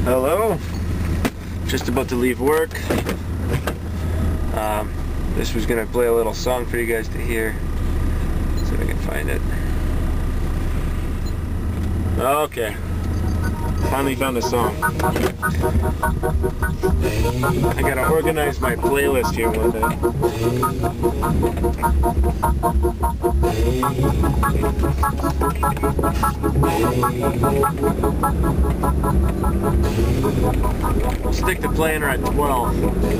Hello, just about to leave work. This was gonna play a little song for you guys to hear. See if I can find it. Okay, finally found the song. I gotta organize my playlist here one day. Stick to playing her at 12.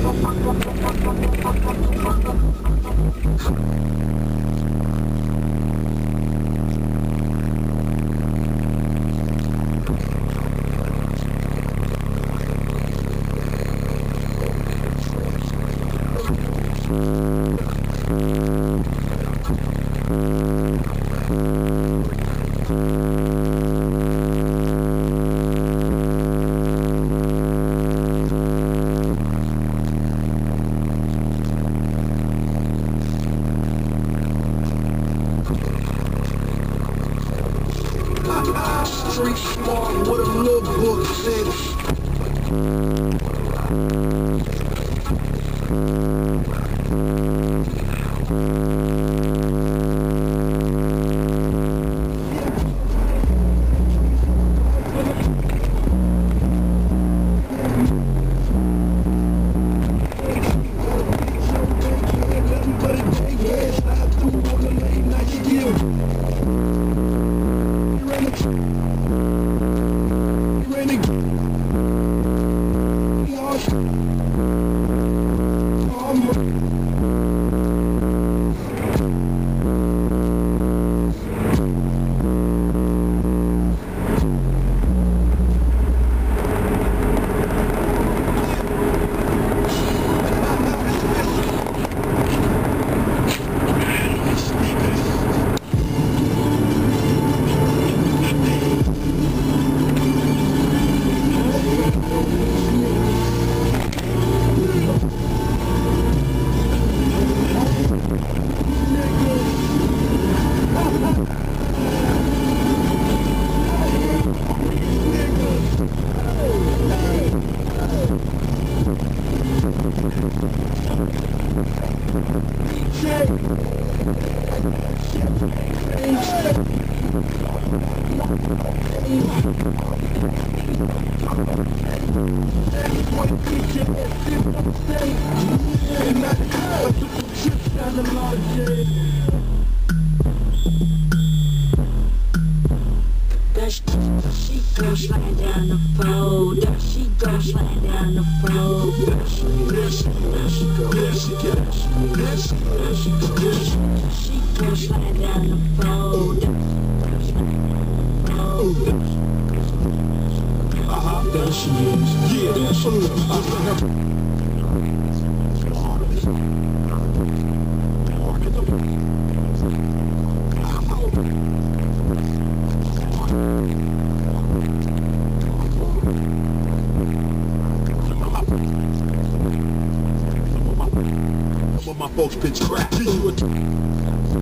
Street smart, what a little book said. She goes sliding down the road. There she goes sliding down the road. There she goes. There she goes sliding down the road. There she is. Yeah, there she is. When my folks pitch crack, I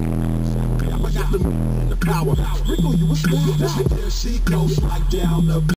got the power. Wrinkle you a smooth back. There she goes, like down the